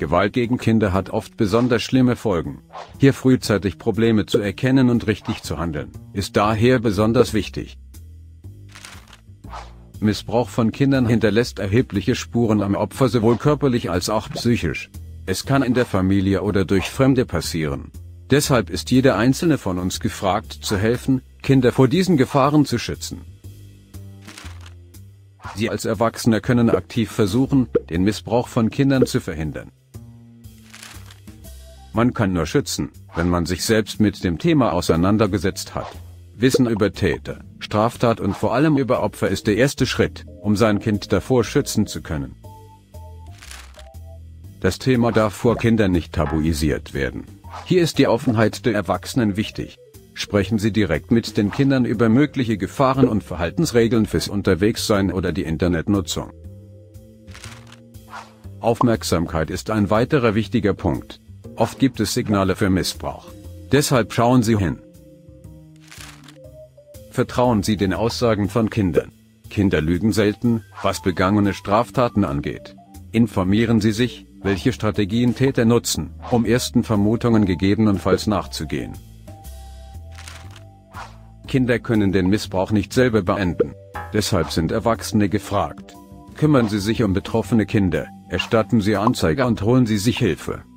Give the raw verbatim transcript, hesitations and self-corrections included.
Gewalt gegen Kinder hat oft besonders schlimme Folgen. Hier frühzeitig Probleme zu erkennen und richtig zu handeln, ist daher besonders wichtig. Missbrauch von Kindern hinterlässt erhebliche Spuren am Opfer, sowohl körperlich als auch psychisch. Es kann in der Familie oder durch Fremde passieren. Deshalb ist jeder einzelne von uns gefragt, zu helfen, Kinder vor diesen Gefahren zu schützen. Sie als Erwachsene können aktiv versuchen, den Missbrauch von Kindern zu verhindern. Man kann nur schützen, wenn man sich selbst mit dem Thema auseinandergesetzt hat. Wissen über Täter, Straftat und vor allem über Opfer ist der erste Schritt, um sein Kind davor schützen zu können. Das Thema darf vor Kindern nicht tabuisiert werden. Hier ist die Offenheit der Erwachsenen wichtig. Sprechen Sie direkt mit den Kindern über mögliche Gefahren und Verhaltensregeln fürs Unterwegssein oder die Internetnutzung. Aufmerksamkeit ist ein weiterer wichtiger Punkt. Oft gibt es Signale für Missbrauch. Deshalb schauen Sie hin. Vertrauen Sie den Aussagen von Kindern. Kinder lügen selten, was begangene Straftaten angeht. Informieren Sie sich, welche Strategien Täter nutzen, um ersten Vermutungen gegebenenfalls nachzugehen. Kinder können den Missbrauch nicht selber beenden. Deshalb sind Erwachsene gefragt. Kümmern Sie sich um betroffene Kinder, erstatten Sie Anzeige und holen Sie sich Hilfe.